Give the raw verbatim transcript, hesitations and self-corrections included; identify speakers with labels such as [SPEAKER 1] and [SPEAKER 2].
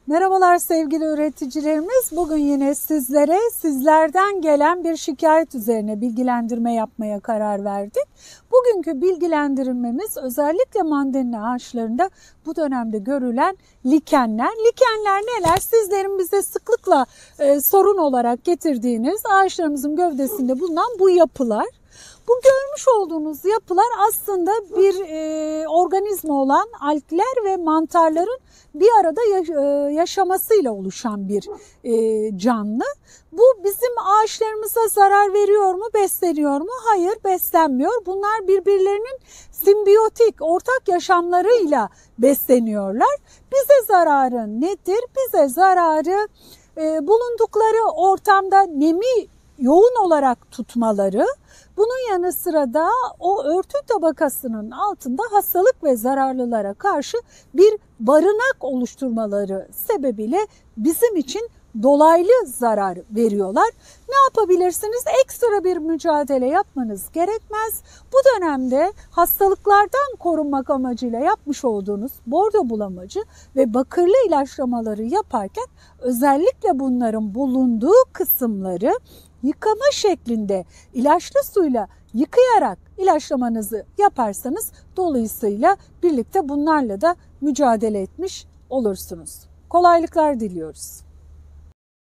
[SPEAKER 1] Merhabalar sevgili üreticilerimiz. Bugün yine sizlere sizlerden gelen bir şikayet üzerine bilgilendirme yapmaya karar verdik. Bugünkü bilgilendirmemiz özellikle mandalina ağaçlarında bu dönemde görülen likenler. Likenler neler? Sizlerin bize sıklıkla e, sorun olarak getirdiğiniz ağaçlarımızın gövdesinde bulunan bu yapılar. Bu görmüş olduğunuz yapılar aslında bir e, organizma olan algler ve mantarların bir arada yaşamasıyla oluşan bir e, canlı. Bu bizim ağaçlarımıza zarar veriyor mu, besleniyor mu? Hayır, beslenmiyor. Bunlar birbirlerinin simbiyotik, ortak yaşamlarıyla besleniyorlar. Bize zararı nedir? Bize zararı e, bulundukları ortamda nemi yoğun olarak tutmaları, bunun yanı sıra da o örtü tabakasının altında hastalık ve zararlılara karşı bir barınak oluşturmaları sebebiyle bizim için dolaylı zarar veriyorlar. Ne yapabilirsiniz? Ekstra bir mücadele yapmanız gerekmez. Bu dönemde hastalıklardan korunmak amacıyla yapmış olduğunuz bordo bulamacı ve bakırlı ilaçlamaları yaparken özellikle bunların bulunduğu kısımları yıkama şeklinde ilaçlı suyla yıkayarak ilaçlamanızı yaparsanız dolayısıyla birlikte bunlarla da mücadele etmiş olursunuz. Kolaylıklar diliyoruz.